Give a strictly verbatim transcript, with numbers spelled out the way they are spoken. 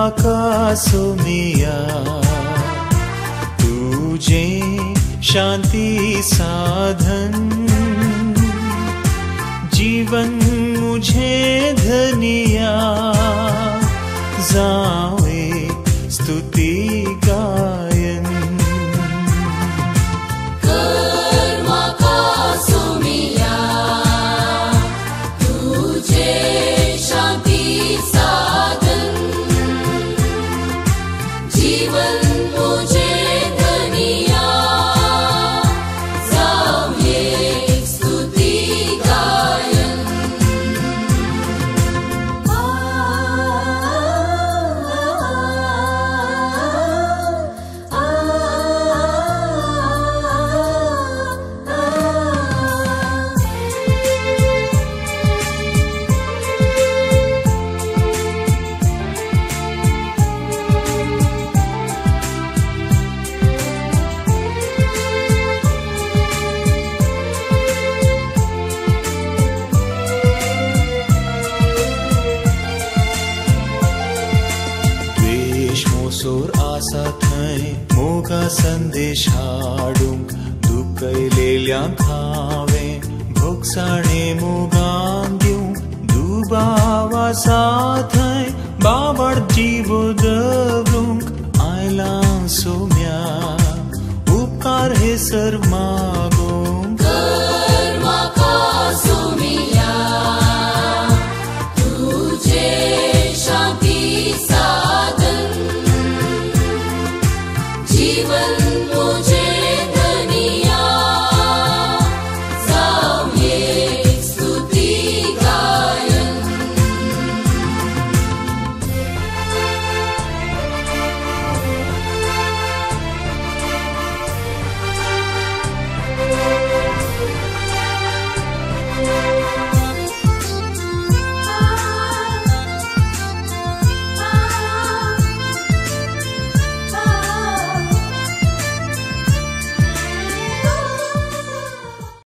आकाशोमिया तुझे शांति साधन जीवन मुझे धनिया जावे स्तुति गायन सोर आशा थय मोगा संदेश हाडूंक दुखयलेल्या खावे भोगसाणे मोगान दिवंक दुबावा साथय बाबड जीव